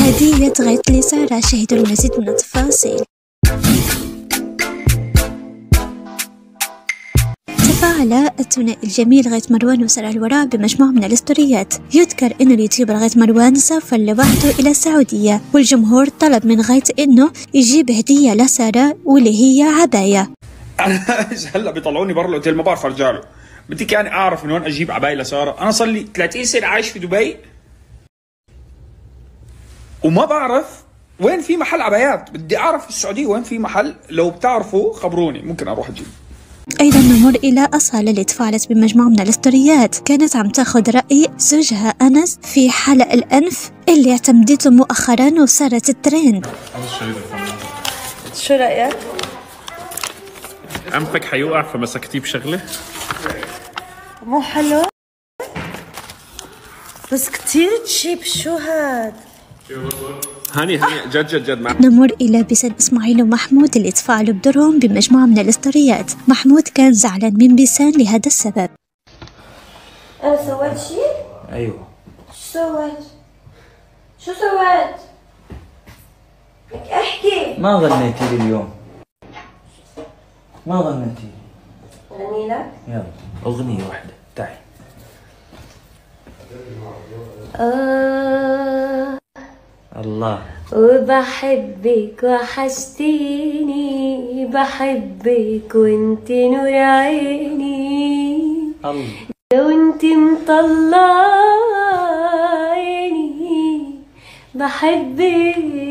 هدية غيث لسارة. شاهدوا المزيد من التفاصيل. تفاعل الثنائي الجميل غيث مروان وسارة الوراء بمجموعة من الاستوريات. يذكر أن اليوتيوبر غيث مروان سافر لوحده إلى السعودية، والجمهور طلب من غيث أنه يجيب هدية لسارة واللي هي عباية. هلا بيطلعوني برا الاوتيل، ما بعرف ارجع له. بدك يعني اعرف من وين اجيب عباية لسارة؟ انا صار لي 30 سنة عايش في دبي وما بعرف وين في محل عبايات. بدي اعرف في السعودية وين في محل، لو بتعرفوا خبروني ممكن اروح اجيب. أيضا نمر إلى أصالة اللي تفاعلت بمجموعة من الاستوريات. كانت عم تاخذ رأي زوجها أنس في حلق الأنف اللي اعتمدته مؤخرا وصارت الترند. شو رأيك؟ أنفك حيوقع فمسكتيه بشغلة؟ مو حلو؟ بس كتير تشيب. شو هاد؟ هاني جد نمر إلى باسم إسماعيل ومحمود اللي تفاعلوا بدورهم بمجموعة من الاستوريات. محمود كان زعلان من بيسان لهذا السبب. أنا سويت شيء؟ أيوه. شو سويت؟ احكي. ما غنيتي لي اليوم. ما غنيتي. غني لك؟ يلا أغنية واحدة تعي. الله. وبحبك وحشتيني، بحبك وانت نور عيني، الله. لو انت مطلعيني بحبك